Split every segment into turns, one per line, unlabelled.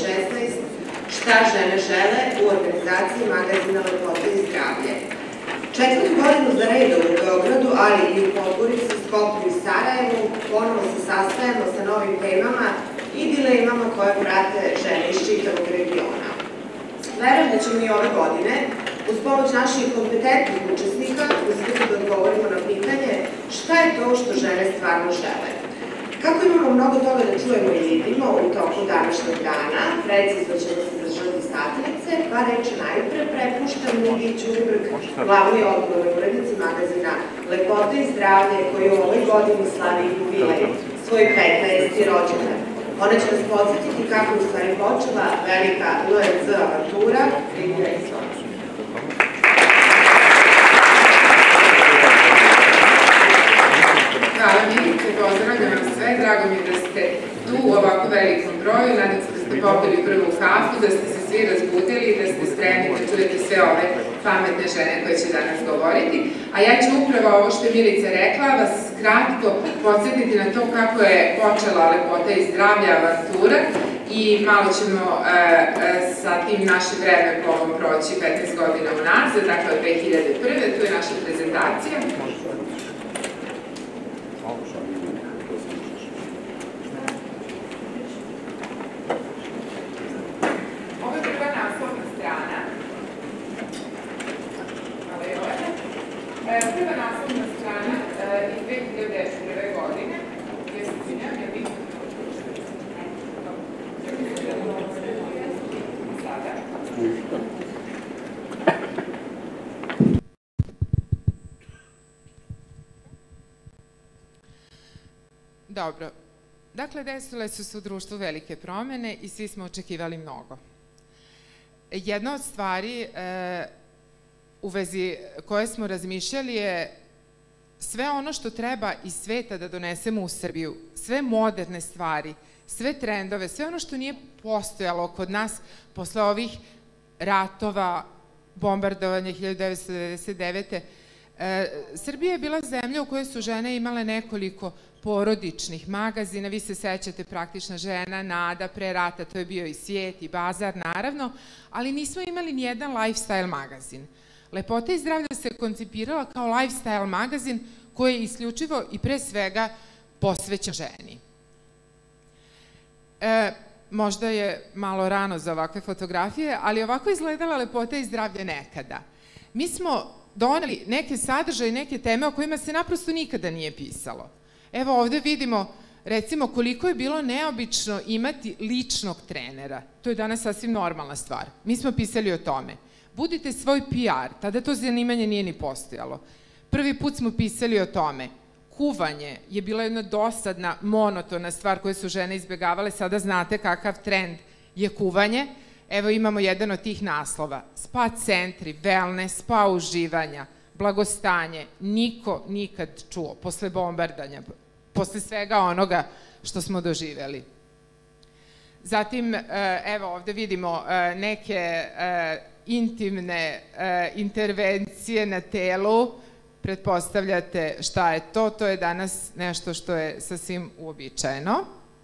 Šta žene žele u organizaciji magazina Lepote i zdravlje. Četvrtu godinu za redom u Beogradu, ali i u Podgorici, Skoplju i Sarajevu, ponovo se sastajemo sa novim temama i dilemmama koje prate žene iz čitavog regiona. Verujem da ćemo i ove godine, uz pomoć naših kompetentnih učesnika, uspjeti da odgovorimo na pitanje šta je to što žene stvarno žele. Kako imamo mnogo toga da čujemo i vidimo u toku današnjeg dana, precizno ćemo se držati satnice, pa reče najpre prepuštam Migi Ćurbrk, glavnoj odgovornoj urednici magazina Lepote i zdravlje, koji u ovoj godini slavi jubilej, svoj 15. rođendan. Ona će nas podsjetiti kako je u stvari počela velika LNZ avantura Lidija i Sona.
Hvala Milice, pozdravljam vam sve, drago mi da ste tu u ovako velikom broju, nadam se da ste popili prvu kafu, da ste se svi razbudili i da ste spremni da čujete sve ove pametne žene koje će danas govoriti. A ja ću upravo ovo što je Milica rekla, vas kratko podsjetiti na to kako je počela Lepota i zdravlje avantura i malo ćemo sa tim naše vreme po ovom proći 15 godina unazad, dakle od 2001. Tu je naša prezentacija. Prva naslovna strana iz 2001. godine, gdje se izvinjam, je bitno sada. Dobro, dakle, desile su se u društvu velike promene i svi smo očekivali mnogo. Jedna od stvari u vezi koje smo razmišljali je sve ono što treba iz sveta da donesemo u Srbiju, sve moderne stvari, sve trendove, sve ono što nije postojalo kod nas posle ovih ratova, bombardovanja 1999. Srbija je bila zemlja u kojoj su žene imale nekoliko porodičnih magazina, vi se sećate Praktična žena, Nada, pre rata, to je bio i Svijet i Bazar, naravno, ali nismo imali nijedan lifestyle magazin. Lepota i zdravlje se koncipirala kao lifestyle magazin koji je isključivo i pre svega posvećen ženi. Možda je malo rano za ovakve fotografije, ali ovako izgledala Lepota i zdravlje nekada. Mi smo doneli neke sadržaje i neke teme o kojima se naprosto nikada nije pisalo. Evo ovde vidimo, recimo, koliko je bilo neobično imati ličnog trenera. To je danas sasvim normalna stvar. Mi smo pisali o tome. Budite svoj PR, tada to zanimanje nije ni postojalo. Prvi put smo pisali o tome. Kuvanje je bila jedna dosadna, monotona stvar koju su žene izbjegavale. Sada znate kakav trend je kuvanje. Evo imamo jedan od tih naslova. Spa centri, wellness, spa uživanja, blagostanje. Niko nikad čuo posle bombardanja, posle svega onoga što smo doživeli. Zatim, evo ovde vidimo neke intimne intervencije na telu. Pretpostavljate šta je to, to je danas nešto što je sasvim uobičajeno.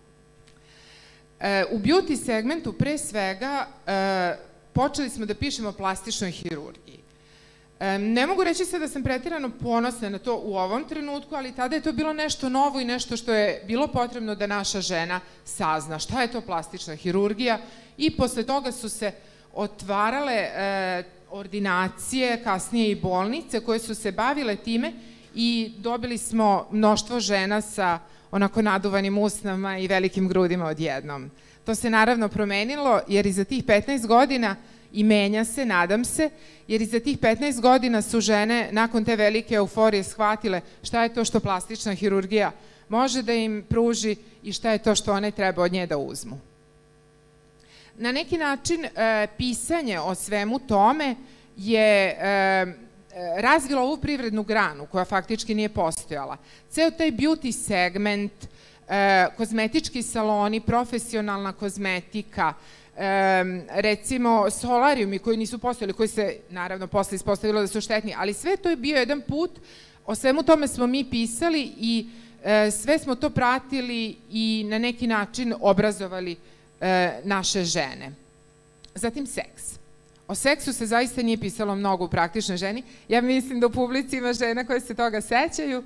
U beauty segmentu pre svega počeli smo da pišemo o plastičnoj hirurgiji. Ne mogu reći se da sam pretirano ponosna na to u ovom trenutku, ali tada je to bilo nešto novo i nešto što je bilo potrebno da naša žena sazna šta je to plastična hirurgija i posle toga su se otvarale ordinacije, kasnije i bolnice koje su se bavile time i dobili smo mnoštvo žena sa onako naduvanim usnama i velikim grudima odjednom. To se naravno promenilo jer i za tih 15 godina i menja se, nadam se, jer i za tih 15 godina su žene nakon te velike euforije shvatile šta je to što plastična hirurgija može da im pruži i šta je to što one treba od nje da uzmu. Na neki način pisanje o svemu tome je razvilo ovu privrednu granu koja faktički nije postojala. Ceo taj beauty segment, kozmetički saloni, profesionalna kozmetika, recimo solarijumi koji nisu postojali, koji se naravno posle ispostavilo da su štetni, ali sve to je bio jedan put, o svemu tome smo mi pisali i sve smo to pratili i na neki način obrazovali naše žene. Zatim seks. O seksu se zaista nije pisalo mnogo u Praktičnoj ženi. Ja mislim da u publici ima žena koje se toga sećaju.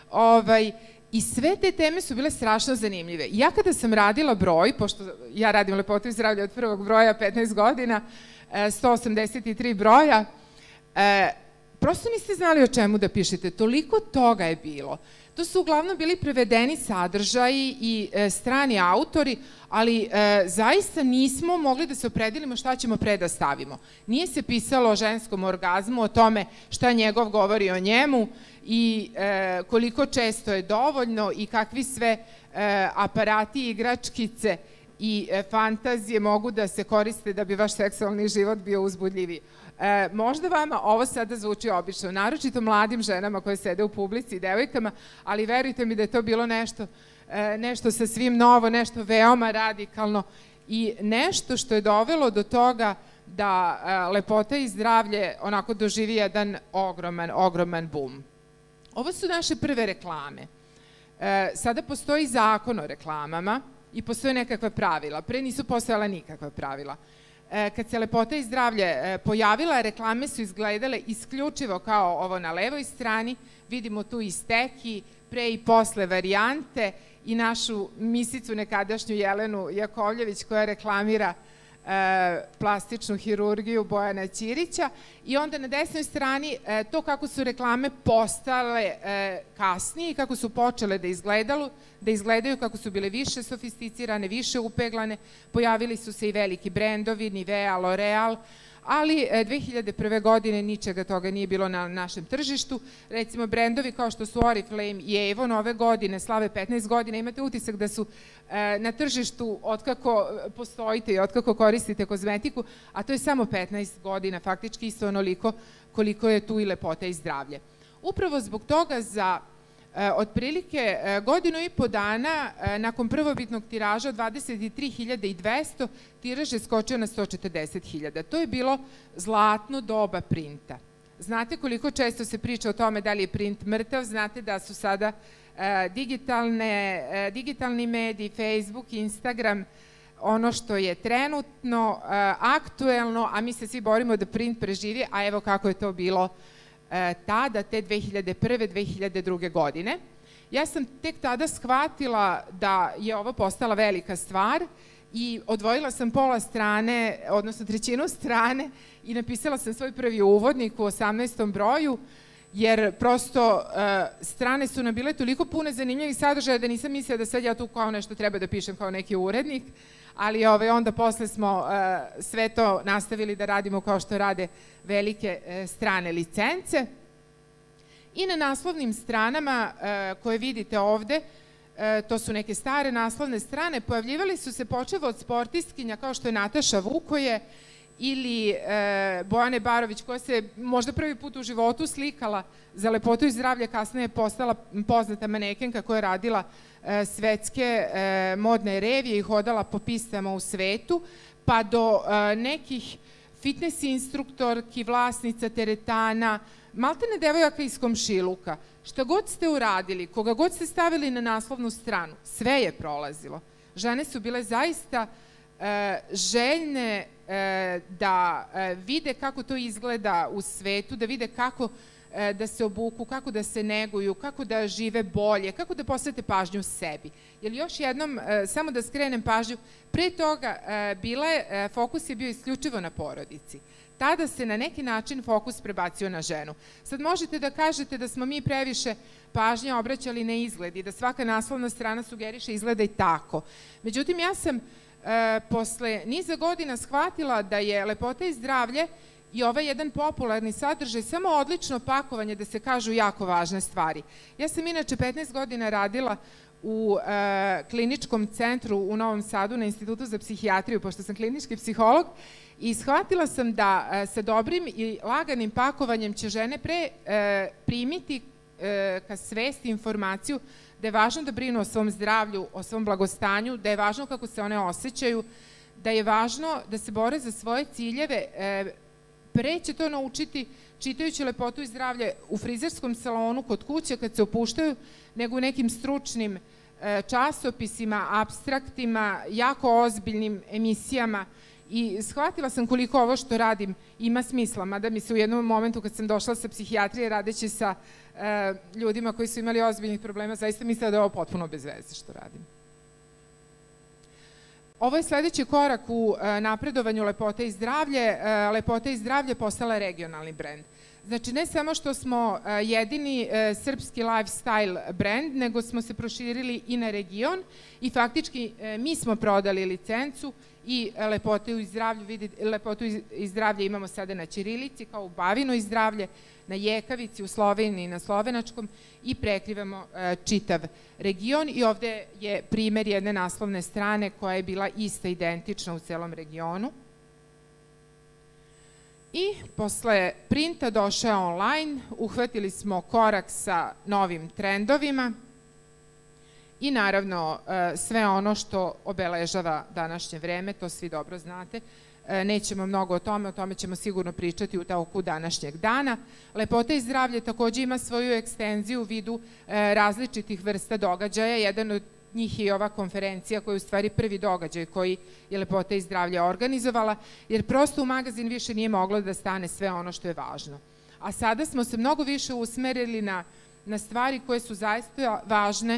I sve te teme su bile strašno zanimljive. Ja kada sam radila broj, pošto ja radim Lepotu i zdravlje od prvog broja, 15 godina, 183 broja, prosto niste znali o čemu da pišete. Toliko toga je bilo. To su uglavnom bili prevedeni sadržaji i strani autori, ali zaista nismo mogli da se opredelimo šta ćemo pre da stavimo. Nije se pisalo o ženskom orgazmu, o tome šta njegov govori o njemu i koliko često je dovoljno i kakvi sve aparati, igračkice i fantazije mogu da se koriste da bi vaš seksualni život bio uzbudljiviji. Možda vama ovo sada zvuči obično, naročito mladim ženama koje sede u publici i devojkama, ali verujte mi da je to bilo nešto sasvim novo, nešto veoma radikalno i nešto što je dovelo do toga da Lepota i zdravlje onako doživi jedan ogroman bum. Ovo su naše prve reklame. Sada postoji zakon o reklamama i postoje nekakva pravila. Pre nisu postojala nikakva pravila. Kad se Lepota i zdravlje pojavila, reklame su izgledale isključivo kao ovo na levoj strani. Vidimo tu i steki, pre i posle varijante i našu misicu nekadašnju Jelenu Jakovljević koja reklamira plastičnu hirurgiju Bojana Ćirića i onda na desnoj strani to kako su reklame postale kasnije i kako su počele da izgledaju, kako su bile više sofisticirane, više upeglane, pojavili su se i veliki brendovi, Nivea, L'Oreal, ali 2001. godine ničega toga nije bilo na našem tržištu. Recimo, brendovi kao što su Oriflame i Avon ove godine slave 15 godina, imate utisak da su na tržištu otkako postojite i otkako koristite kozmetiku, a to je samo 15 godina, faktički isto onoliko koliko je tu i Lepota i zdravlje. Upravo zbog toga za otprilike godinu i po dana nakon prvobitnog tiraža od 23.200 tiraž je skočio na 140.000. To je bilo zlatno doba printa. Znate koliko često se priča o tome da li je print mrtav, znate da su sada digitalni mediji, Facebook, Instagram, ono što je trenutno aktuelno, a mi se svi borimo da print preživi, a evo kako je to bilo tada, te 2001. 2002. godine. Ja sam tek tada shvatila da je ovo postala velika stvar i odvojila sam pola strane, odnosno trećinu strane i napisala sam svoj prvi uvodnik u 18. broju, jer prosto strane su nam bile toliko pune zanimljivih sadržaja da nisam mislila da sad ja tu kao nešto treba da pišem kao neki urednik, ali onda posle smo sve to nastavili da radimo kao što rade velike strane licence. I na naslovnim stranama koje vidite ovde, to su neke stare naslovne strane, pojavljivali su se počevo od sportistkinja kao što je Nataša Vukoje ili Bojane Barović koja se možda prvi put u životu slikala za Lepotu i zdravlje, kasnije je postala poznata manekenka koja je radila svetske modne revije i hodala po pistama u svetu, pa do nekih fitness instruktorki, vlasnica teretana, maltene devojaka iz komšiluka. Šta god ste uradili, koga god ste stavili na naslovnu stranu, sve je prolazilo. Žene su bile zaista željne da vide kako to izgleda u svetu, da vide kako da se obuku, kako da se neguju, kako da žive bolje, kako da posvete pažnju sebi. Jer još jednom, samo da skrenem pažnju, pre toga fokus je bio isključivo na porodici. Tada se na neki način fokus prebacio na ženu. Sad možete da kažete da smo mi previše pažnje obraćali na izgled i da svaka naslovna strana sugeriše izgleda i tako. Međutim, ja sam posle niza godina shvatila da je Lepota i zdravlje i ovaj jedan popularni sadržaj samo odlično pakovanje da se kažu jako važne stvari. Ja sam inače 15 godina radila u kliničkom centru u Novom Sadu na Institutu za psihijatriju, pošto sam klinički psiholog, i shvatila sam da sa dobrim i laganim pakovanjem će žene pre primiti ka svesti informaciju da je važno da brinu o svom zdravlju, o svom blagostanju, da je važno kako se one osjećaju, da je važno da se bore za svoje ciljeve. Pre će to naučiti čitajući Lepotu i zdravlje u frizerskom salonu, kod kuće kad se opuštaju, nego u nekim stručnim časopisima, apstraktima, jako ozbiljnim emisijama i shvatila sam koliko ovo što radim ima smisla, mada mi se u jednom momentu kad sam došla sa psihijatrije radeći sa ljudima koji su imali ozbiljnih problema, zaista mislila da je ovo potpuno bez veze što radim. Ovo je sledeći korak u napredovanju Lepota i zdravlje. Lepota i zdravlje postala regionalni brend. Znači, ne samo što smo jedini srpski lifestyle brend, nego smo se proširili i na region i faktički mi smo prodali licencu i Lepotu i zdravlje imamo sada na ćirilici, kao u Bavino i zdravlje, na Jekavici, u Sloveniji, na slovenačkom i prekrivamo čitav region i ovde je primer jedne naslovne strane koja je bila ista, identična u celom regionu. I posle printa došao je online, uhvatili smo korak sa novim trendovima i naravno sve ono što obeležava današnje vreme, to svi dobro znate. Nećemo mnogo o tome ćemo sigurno pričati u toku današnjeg dana. Lepota i zdravlje takođe ima svoju ekstenziju u vidu različitih vrsta događaja. Jedan od njih je i ova konferencija koja je u stvari prvi događaj koji je Lepota i zdravlje organizovala, jer prosto u magazin više nije moglo da stane sve ono što je važno. A sada smo se mnogo više usmerili na stvari koje su zaista važne,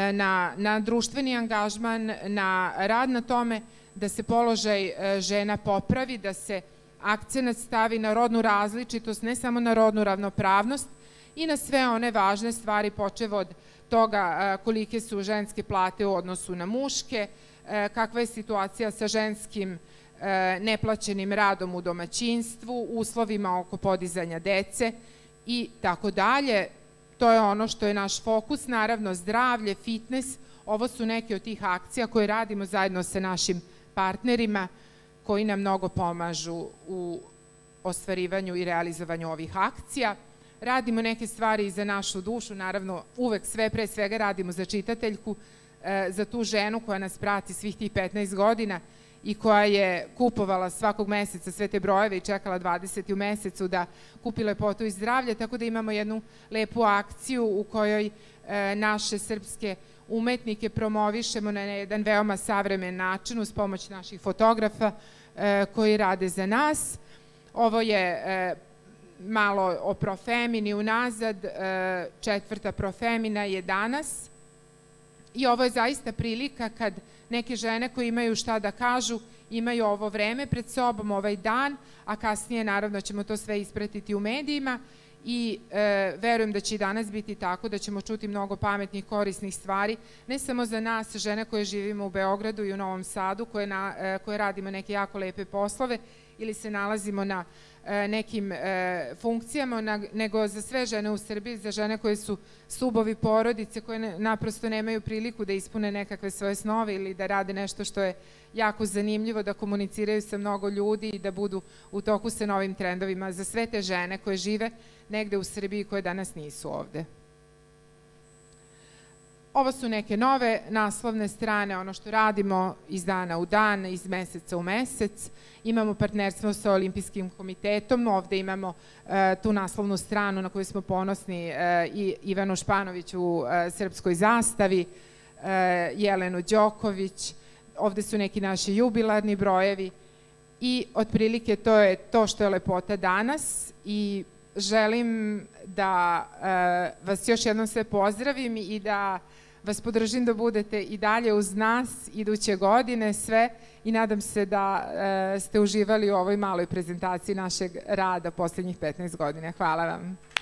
na društveni angažman, na rad na tome da se položaj žena popravi, da se akcenat stavi na rodnu različitost, ne samo na rodnu ravnopravnost i na sve one važne stvari, počev od toga kolike su ženske plate u odnosu na muške, kakva je situacija sa ženskim neplaćenim radom u domaćinstvu, uslovima oko podizanja dece i tako dalje. To je ono što je naš fokus, naravno zdravlje, fitness, ovo su neke od tih akcija koje radimo zajedno sa našim partnerima koji nam mnogo pomažu u ostvarivanju i realizovanju ovih akcija. Radimo neke stvari i za našu dušu, naravno uvek pre svega radimo za čitateljku, za tu ženu koja nas prati svih tih 15 godina i koja je kupovala svakog meseca sve te brojeve i čekala 20. u mesecu da kupi Lepotu i zdravlje, tako da imamo jednu lepu akciju u kojoj naše srpske umetnike promovišemo na jedan veoma savremen način uz pomoć naših fotografa koji rade za nas. Ovo je malo o Profemini unazad, 4. Profemina je danas i ovo je zaista prilika kad neke žene koje imaju šta da kažu, imaju ovo vreme pred sobom, ovaj dan, a kasnije naravno ćemo to sve ispratiti u medijima i verujem da će i danas biti tako, da ćemo čuti mnogo pametnih, korisnih stvari, ne samo za nas, žene koje živimo u Beogradu i u Novom Sadu, koje radimo neke jako lepe poslove ili se nalazimo na nekim funkcijama, nego za sve žene u Srbiji, za žene koje su stubovi porodice, koje naprosto nemaju priliku da ispune nekakve svoje snove ili da rade nešto što je jako zanimljivo, da komuniciraju sa mnogo ljudi i da budu u toku sa novim trendovima, za sve te žene koje žive negde u Srbiji koje danas nisu ovde. Ovo su neke nove naslovne strane, ono što radimo iz dana u dan, iz meseca u mesec. Imamo partnerstvo sa Olimpijskim komitetom, ovde imamo tu naslovnu stranu na koju smo ponosni i Ivanu Španović u srpskoj zastavi, Jelenu Đoković, ovde su neki naši jubilarni brojevi i otprilike to je to što je Lepota danas i želim da vas još jednom sve pozdravim i da vas podržim da budete i dalje uz nas iduće godine sve i nadam se da ste uživali u ovoj maloj prezentaciji našeg rada poslednjih 15 godina. Hvala vam.